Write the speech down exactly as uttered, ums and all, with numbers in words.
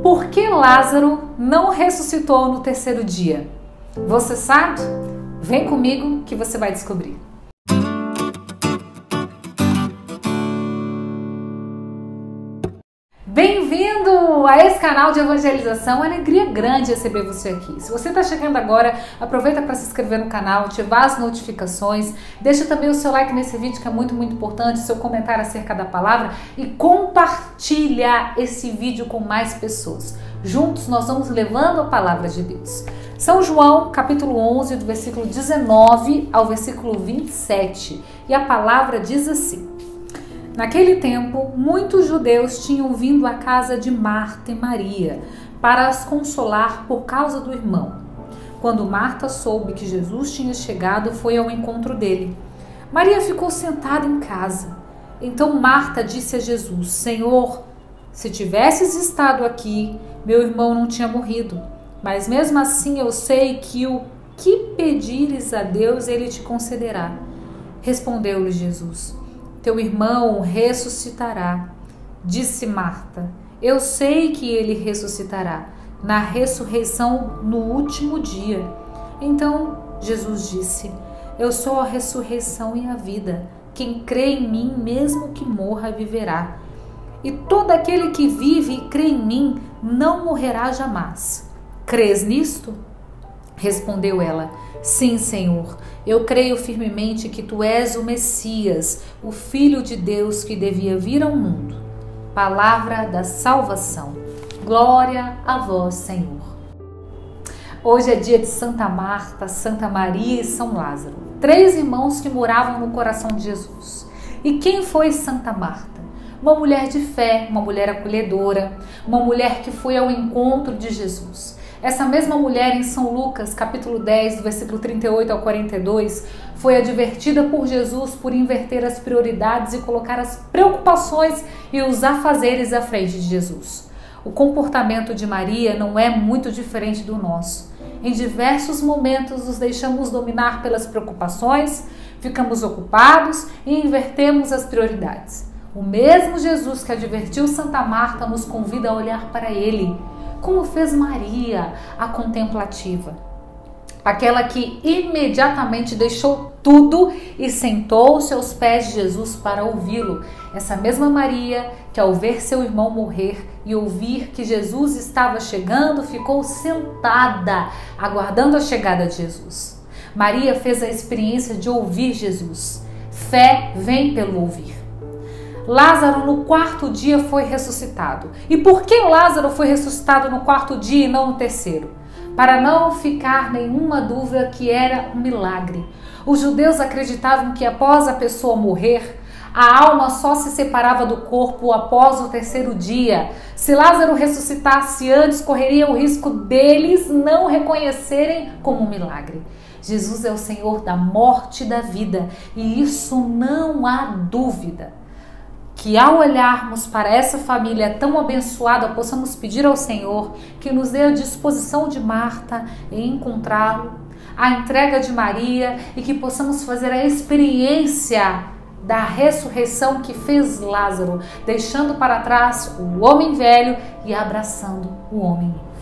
Por que Lázaro não ressuscitou no terceiro dia? Você sabe? Vem comigo que você vai descobrir. Bem-vindo a esse canal de evangelização, alegria grande receber você aqui. Se você está chegando agora, aproveita para se inscrever no canal, ativar as notificações, deixa também o seu like nesse vídeo que é muito, muito importante, seu comentário acerca da palavra e compartilha esse vídeo com mais pessoas. Juntos nós vamos levando a palavra de Deus. São João, capítulo onze, do versículo dezenove ao versículo vinte e sete, e a palavra diz assim: Naquele tempo, muitos judeus tinham vindo à casa de Marta e Maria para as consolar por causa do irmão. Quando Marta soube que Jesus tinha chegado, foi ao encontro dele. Maria ficou sentada em casa. Então Marta disse a Jesus: Senhor, se tivesses estado aqui, meu irmão não tinha morrido. Mas mesmo assim eu sei que o que pedires a Deus, ele te concederá. Respondeu-lhe Jesus: Teu irmão ressuscitará. Disse Marta: Eu sei que ele ressuscitará na ressurreição no último dia. Então Jesus disse: Eu sou a ressurreição e a vida. Quem crê em mim, mesmo que morra, viverá. E todo aquele que vive e crê em mim não morrerá jamais. Crês nisto? Respondeu ela: Sim, Senhor, eu creio firmemente que Tu és o Messias, o Filho de Deus que devia vir ao mundo. Palavra da salvação. Glória a vós, Senhor. Hoje é dia de Santa Marta, Santa Maria e São Lázaro, três irmãos que moravam no coração de Jesus. E quem foi Santa Marta? Uma mulher de fé, uma mulher acolhedora, uma mulher que foi ao encontro de Jesus. Essa mesma mulher em São Lucas, capítulo dez, do versículo trinta e oito ao quarenta e dois, foi advertida por Jesus por inverter as prioridades e colocar as preocupações e os afazeres à frente de Jesus. O comportamento de Maria não é muito diferente do nosso. Em diversos momentos nos deixamos dominar pelas preocupações, ficamos ocupados e invertemos as prioridades. O mesmo Jesus que advertiu Santa Marta nos convida a olhar para Ele, como fez Maria, a contemplativa, aquela que imediatamente deixou tudo e sentou-se aos pés de Jesus para ouvi-lo. Essa mesma Maria que, ao ver seu irmão morrer e ouvir que Jesus estava chegando, ficou sentada, aguardando a chegada de Jesus. Maria fez a experiência de ouvir Jesus. Fé vem pelo ouvir. Lázaro no quarto dia foi ressuscitado. E por que Lázaro foi ressuscitado no quarto dia e não no terceiro? Para não ficar nenhuma dúvida que era um milagre. Os judeus acreditavam que após a pessoa morrer, a alma só se separava do corpo após o terceiro dia. Se Lázaro ressuscitasse antes, correria o risco deles não reconhecerem como um milagre. Jesus é o Senhor da morte e da vida, e isso não há dúvida. Que ao olharmos para essa família tão abençoada, possamos pedir ao Senhor que nos dê a disposição de Marta em encontrá-lo, a entrega de Maria, e que possamos fazer a experiência da ressurreição que fez Lázaro, deixando para trás o homem velho e abraçando o homem novo.